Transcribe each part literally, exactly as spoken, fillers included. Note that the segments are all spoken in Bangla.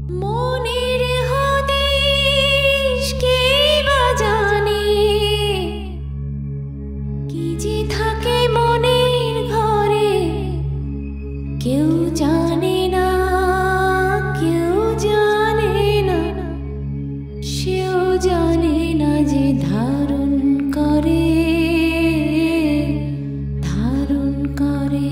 মনের হদিশ কে বা জানে, কি যে থাকে মনের ঘরে, কেউ জানে না, কেউ জানে না, সেও জানে না যে ধারণ করে, ধারণ করে।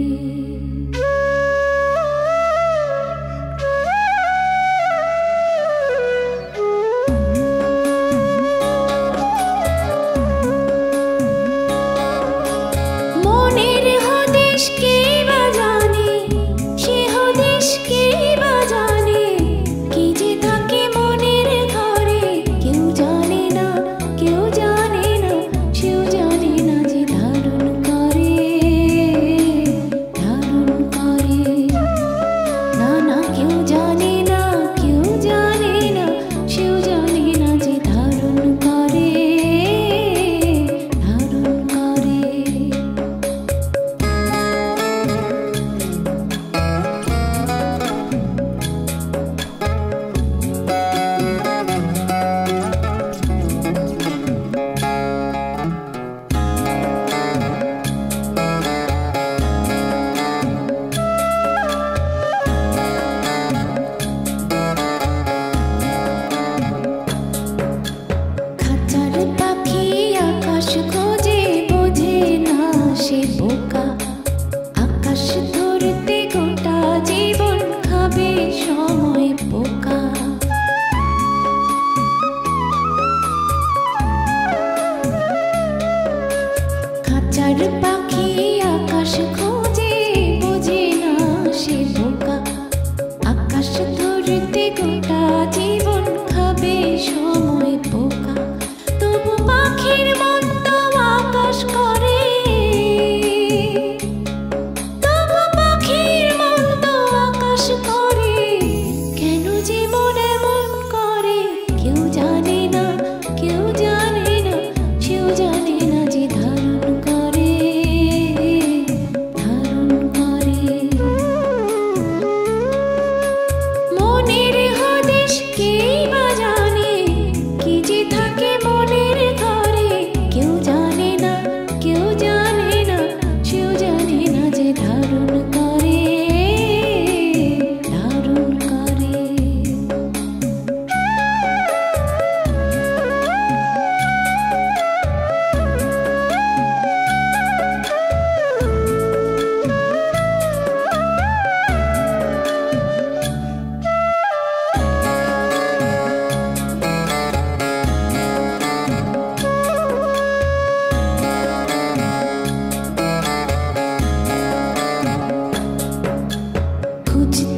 মনের হদিশ কে বা জানে, সে হদিশ কে বা জানে, কি যে থাকে মনের ঘরে, কেউ জানে না, কেউ জানে না, সেও জানে না যে ধারণ করে, ধারণ করে। না না, কেউ জানে না, কেউ জানে না, সেও জানে না যে ধারণ করে, ধারণ করে। খাঁচার পাখি আকাশ খোঁজে, বোঝে না সে বোকা, আকাশ ধরতে গোটা জীবন খাবে সময় পোকা। খাঁচার পাখি আকাশ খোঁজে, বোঝে না সে বোকা, আকাশ ধরতে গোটা জীবন খাবে সময় পোকা। তবু পাখির মন তো আকাশ করে, তবু পাখির মন তো আকাশ করে, কেন যে মন এমন করে, কেউ জানে না, কেউ জানে না, সেও জানে না যে ধারণ করে, ধারণ করে। মনের হদিশ কে বা জানে, কি যে থাকে মনের ঘরে, কেউ জানে না, কেউ জানে না, সেও জানে না যে ধারণ করে, ধারণ করে। খুঁজতে